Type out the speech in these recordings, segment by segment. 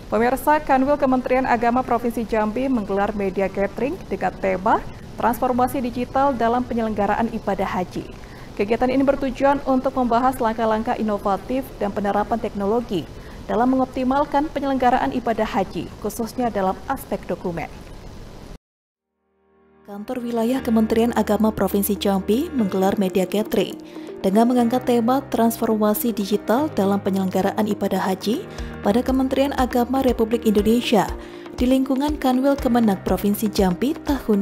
Pemirsa, Kanwil Kementerian Agama Provinsi Jambi menggelar media gathering dengan tema Transformasi Digital dalam Penyelenggaraan Ibadah Haji. Kegiatan ini bertujuan untuk membahas langkah-langkah inovatif dan penerapan teknologi dalam mengoptimalkan penyelenggaraan ibadah haji, khususnya dalam aspek dokumen. Kantor Wilayah Kementerian Agama Provinsi Jambi menggelar media gathering dengan mengangkat tema transformasi digital dalam penyelenggaraan ibadah haji pada Kementerian Agama Republik Indonesia di lingkungan Kanwil Kemenak Provinsi Jambi tahun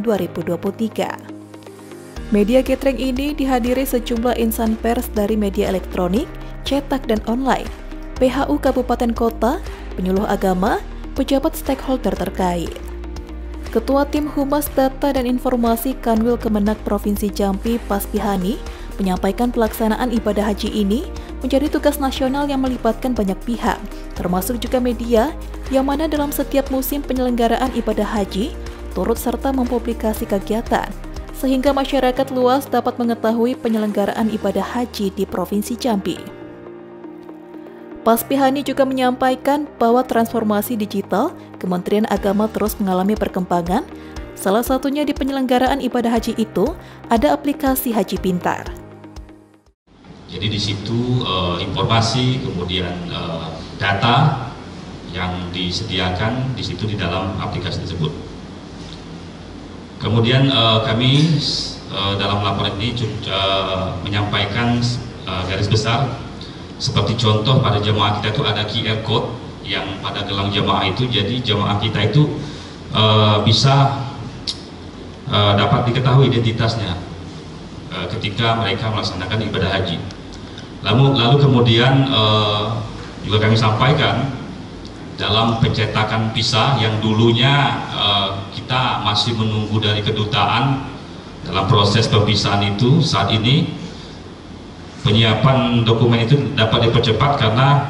2023. Media gathering ini dihadiri sejumlah insan pers dari media elektronik, cetak dan online, PHU Kabupaten Kota, penyuluh agama, pejabat stakeholder terkait. Ketua Tim Humas Data dan Informasi Kanwil Kemenak Provinsi Jambi, Paspihani, menyampaikan pelaksanaan ibadah haji ini menjadi tugas nasional yang melibatkan banyak pihak, termasuk juga media, yang mana dalam setiap musim penyelenggaraan ibadah haji turut serta mempublikasi kegiatan, sehingga masyarakat luas dapat mengetahui penyelenggaraan ibadah haji di Provinsi Jambi. Paspihani juga menyampaikan bahwa transformasi digital Kementerian Agama terus mengalami perkembangan. Salah satunya di penyelenggaraan ibadah haji itu ada aplikasi Haji Pintar. Jadi di situ informasi, kemudian data yang disediakan di situ di dalam aplikasi tersebut. Kemudian kami dalam laporan ini menyampaikan garis besar. Seperti contoh pada jemaah kita itu ada QR code yang pada gelang jemaah itu, jadi jemaah kita itu bisa dapat diketahui identitasnya ketika mereka melaksanakan ibadah haji. Lalu kemudian juga kami sampaikan dalam pencetakan visa yang dulunya kita masih menunggu dari kedutaan dalam proses pervisaan itu, saat ini penyiapan dokumen itu dapat dipercepat karena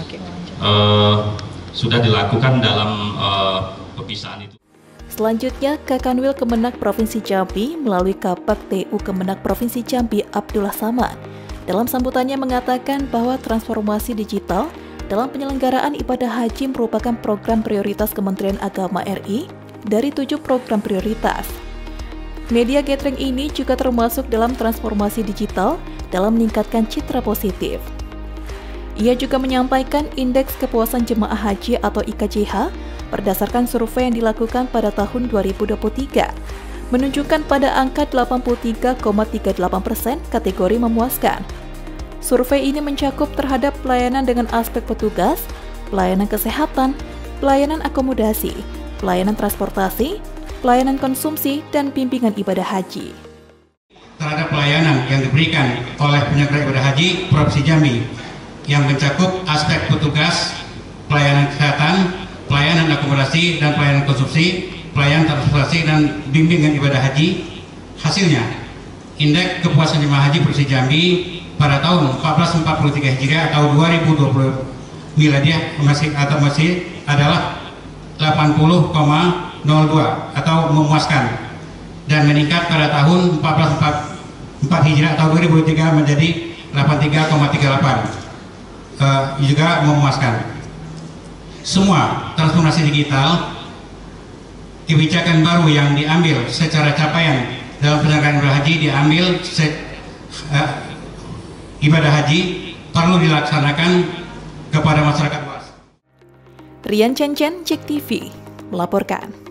sudah dilakukan dalam perpisaan itu. Selanjutnya, Kakanwil Kemenak Provinsi Jambi melalui Kapak TU Kemenak Provinsi Jambi Abdullah Samad dalam sambutannya mengatakan bahwa transformasi digital dalam penyelenggaraan ibadah haji merupakan program prioritas Kementerian Agama RI dari 7 program prioritas. Media gathering ini juga termasuk dalam transformasi digital dalam meningkatkan citra positif. Ia juga menyampaikan indeks kepuasan jemaah haji atau IKJH berdasarkan survei yang dilakukan pada tahun 2023 menunjukkan pada angka 83,38% kategori memuaskan. Survei ini mencakup terhadap pelayanan dengan aspek petugas, pelayanan kesehatan, pelayanan akomodasi, pelayanan transportasi, pelayanan konsumsi, dan bimbingan ibadah haji. Terhadap pelayanan yang diberikan oleh penyelenggara ibadah haji Provinsi Jambi yang mencakup aspek petugas, pelayanan kesehatan, pelayanan akomodasi dan pelayanan konsumsi, pelayanan transportasi dan bimbingan ibadah haji. Hasilnya, indeks kepuasan jemaah haji Provinsi Jambi pada tahun 1443 Hijriah atau 2020 Miladiah masih adalah 80,02 atau memuaskan, dan meningkat pada tahun 1444 Hijriah atau 2003 menjadi 83,38, juga memuaskan. Semua transformasi digital, kebijakan baru yang diambil secara capaian dalam penyelenggaraan ibadah haji ibadah haji perlu dilaksanakan kepada masyarakat luas. Rian Chen Chen, JEK TV melaporkan.